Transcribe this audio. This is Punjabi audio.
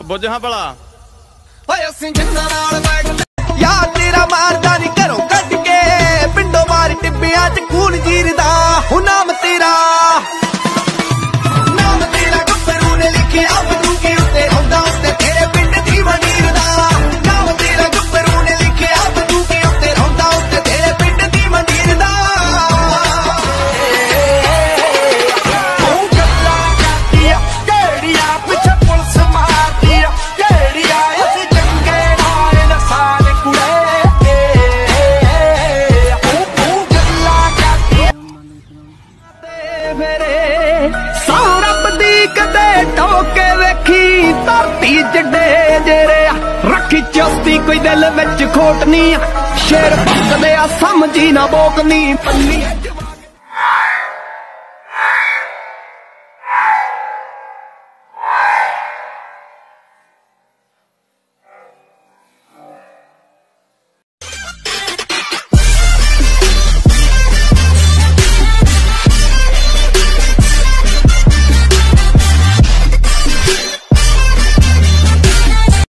ਬੁੱਝ ਹਾਂ ਭਲਾ ਓਏ ਅਸੀਂ ਜਿੰਨਾਂ ਨਾਲ ਬੈਠ ਯਾਰ ਤੇਰਾ ਮਾਰਦਾ ਨਹੀਂ ਘਰੋਂ ਕੱਢ ਕੇ ਪਿੰਡੋਂ ਮਾਰ ਟਿੱਬਿਆਂ 'ਚ ਖੂਨ ਜੀਰਦਾ ਹੋ ਨਾਮ ਤੇਰਾ ਗੱਭਰੂ ਨੇ ਲਿਖਿਆ ਬੰਦੂਕੇ ਉੱਤੇ ਆਉਂਦਾ ਉੱਤੇ ਤੇਰੇ ਪਿੰਡ ਦੀ ਵੰਡੀਰ ਦਾ ਨਾਮ ਤੇਰਾ ਗੱਭਰੂ ਨੇ ਲਿਖਿਆ ਬੰਦੂਕੇ ਉੱਤੇ ਆਉਂਦਾ ਉੱਤੇ ਤੇਰੇ ਪਿੰਡ ਦੀ ਵੰਡੀਰ ਦਾ ਉਹ ਗੱਲਾਂ ਕਰਦੀਆਂ ਕਿਹੜੀਆਂ ਪਿੱਛੇ ਪੁਲਿਸ ਮਾਰਦੀ ਆ ਕਿਹੜੀਆਂ ਅਸੀਂ ਚੰਗੇ ਨਾਲ ਨਸਾਨ ਕੁੜੇ ਉਹ ਗੱਲਾਂ ਕਰਦੀਆਂ ਤੇ ਫੇਰੇ ਸੌ ਰੱਬ ਦੀ ਕਦੇ ਟੋਕੇ ਵੇਖੀ ਧਰਤੀ ਜੱਡੇ ਜੇਰੇ ਰੱਖੀ ਚੌਸਤੀ ਕੋਈ ਦਿਲ ਵਿੱਚ ਖੋਟ ਨਹੀਂ ਸ਼ੇਰ ਭੱਕਦੇ ਆ ਸਮਝੀ ਨਾ ਬੋਕਨੀ ਪੰਨੀ